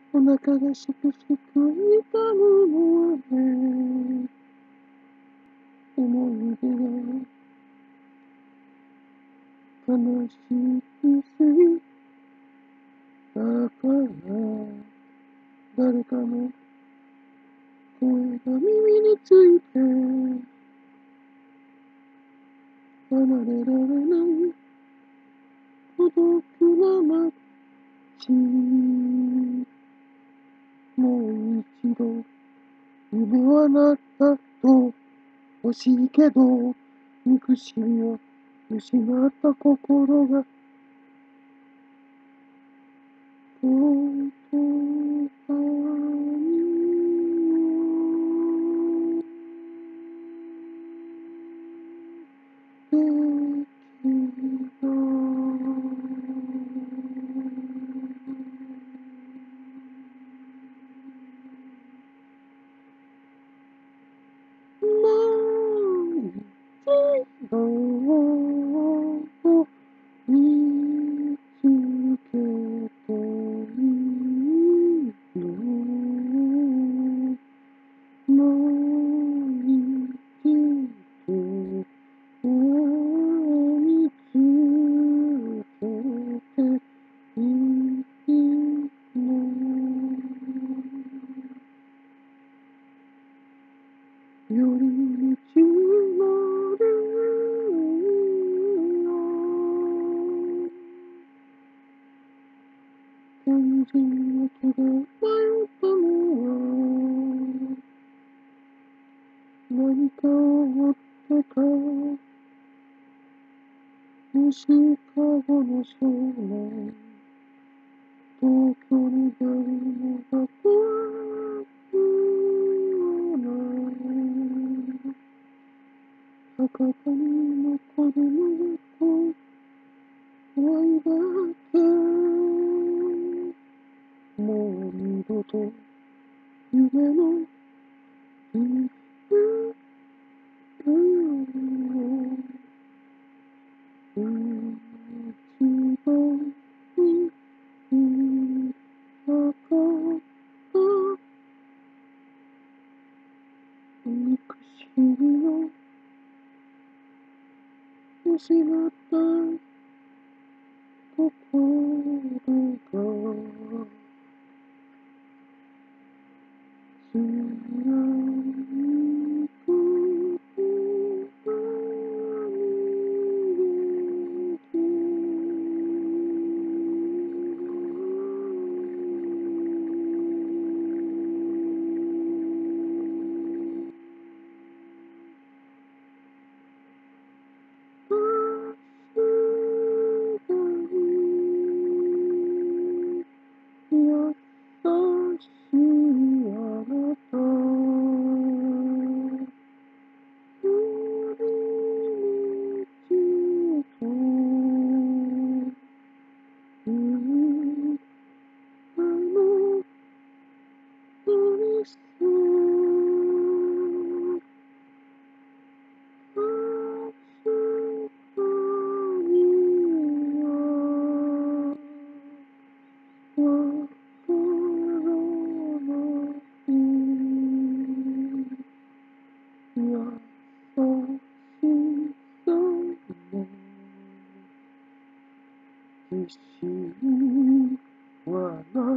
お腹がしくしく痛むのはね、思い出が悲しくすぎだから誰かの声が耳について離れられない孤独な街、もう一度夢はなったと欲しいけど憎しみは失った心が言葉にできないもう一度見つけていいのもう一度見つけていいのより道のりを天神駅で迷ったのは何かを追ってか西川の少年東京に出るのが怖くない博多に残るのが怖いだけもう二度と夢のリフトを一度に見たかった憎しみの失ったところが貫く自信はな